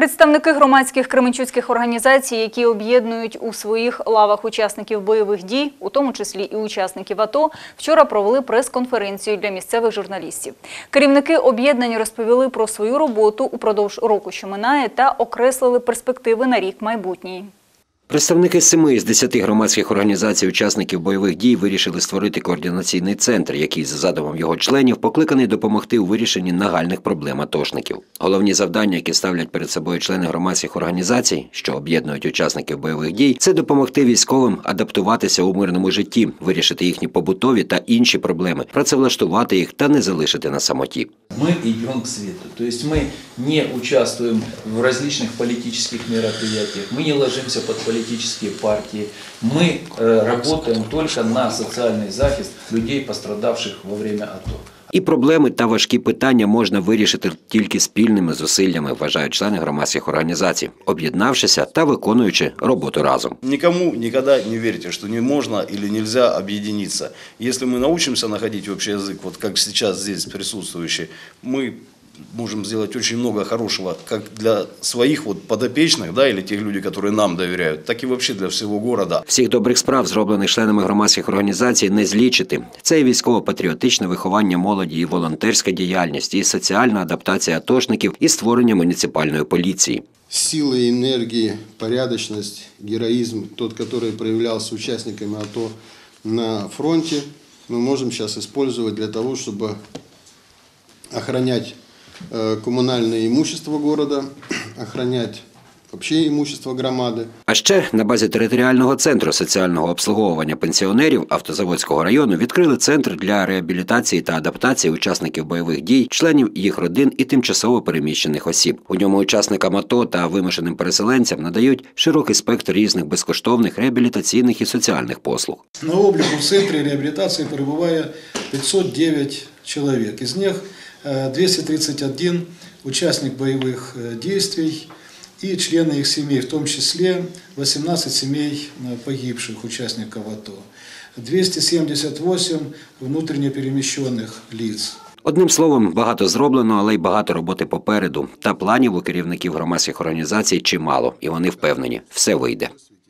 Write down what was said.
Представники громадських кременчуцьких організацій, які об'єднують у своїх лавах учасників бойових дій, у тому числі і учасників АТО, вчора провели прес-конференцію для місцевих журналістів. Керівники об'єднань розповіли про свою роботу упродовж року, що минає, та окреслили перспективи на рік майбутній. Представники 7 з 10 громадських організацій учасників бойових дій вирішили створити координаційний центр, який, за задумом його членів, покликаний допомогти у вирішенні нагальних проблем атошників. Головні завдання, які ставлять перед собою члени громадських організацій, що об'єднують учасників бойових дій, це допомогти військовим адаптуватися у мирному житті, вирішити їхні побутові та інші проблеми, працевлаштувати їх та не залишити на самоті. Мы идем к свету, то есть мы не участвуем в различных политических мероприятиях, мы не ложимся под политические партии, мы работаем только на социальный захист людей, пострадавших во время АТО. І проблеми та важкі питання можна вирішити тільки спільними зусиллями, вважають члени громадських організацій, об'єднавшися та виконуючи роботу разом. Никому никогда не верьте, что не можно или нельзя объединиться. Если мы научимся находить общий язык, вот как сейчас здесь присутствующие, мы можем сделать очень много хорошего, как для своих подопечных, да, или тех людей, которые нам доверяют, так и вообще для всего города. Всіх добрих справ, зроблених членами громадських організацій, не злічити. Це і військово-патріотичне виховання молоді, і волонтерська діяльність, і соціальна адаптація атошників, і створення муніципальної поліції. Сила, энергия, порядочность, героизм, тот, который проявлялся участниками АТО на фронте, мы можем сейчас использовать для того, чтобы охранять коммунальное имущество города, охранять вообще имущество громади. А ще на базі територіального центру соціального обслуговування пенсіонерів Автозаводського району відкрили центр для реабілітації та адаптації учасників бойових дій, членів їх родин і тимчасово переміщених осіб. У ньому учасникам АТО та вимушеним переселенцям надають широкий спектр різних безкоштовних реабілітаційних і соціальних послуг. На обліку в центрі реабілітації перебуває 509 чоловік. Із них 231 участник боевых действий и члены их семей, в том числе 18 семей погибших участников АТО, 278 внутренне перемещенных лиц. Одним словом, багато зроблено, але й багато роботи попереду. Та планів у керівників громадських організацій чимало, і вони впевнені – все вийде.